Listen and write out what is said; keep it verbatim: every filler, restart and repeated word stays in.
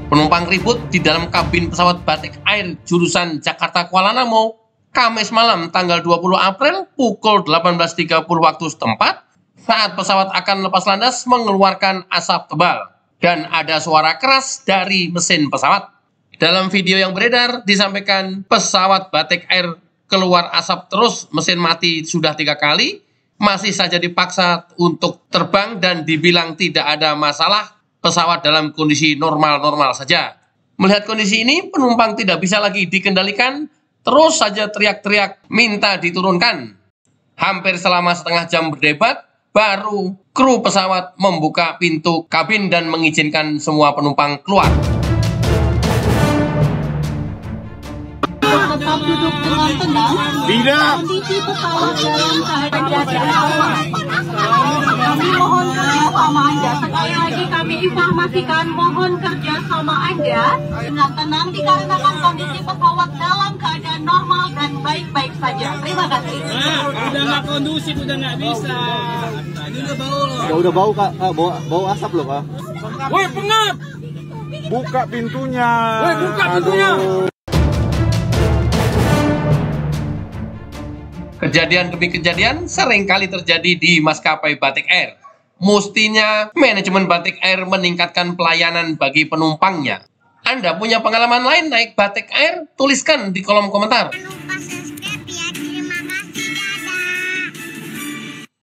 Penumpang ribut di dalam kabin pesawat Batik Air jurusan Jakarta Kuala Namu, Kamis malam tanggal dua puluh April pukul delapan belas tiga puluh waktu setempat saat pesawat akan lepas landas mengeluarkan asap tebal dan ada suara keras dari mesin pesawat. Dalam video yang beredar disampaikan pesawat Batik Air keluar asap terus, mesin mati sudah tiga kali, masih saja dipaksa untuk terbang dan dibilang tidak ada masalah, pesawat dalam kondisi normal-normal saja. Melihat kondisi ini, penumpang tidak bisa lagi dikendalikan, terus saja teriak-teriak minta diturunkan. Hampir selama setengah jam berdebat, baru kru pesawat membuka pintu kabin dan mengizinkan semua penumpang keluar. Tetap duduk dengan tenang. Tidak. Kondisi pesawat dalam keadaan aman. Kami mohon kerjasama Anda. Sekali lagi kami informasikan mohon kerjasama Anda dengan tenang dikarenakan kondisi pesawat dalam keadaan normal dan baik-baik saja. Terima kasih. Nah, udah nggak kondusif, udah nggak bisa. Ini udah bau loh. Ya udah bau kak, kak bau, bau asap loh kak. Woi pengap. Buka pintunya. Woi buka pintunya. Aduh. Kejadian demi kejadian sering kali terjadi di maskapai Batik Air. Mestinya manajemen Batik Air meningkatkan pelayanan bagi penumpangnya. Anda punya pengalaman lain naik Batik Air? Tuliskan di kolom komentar.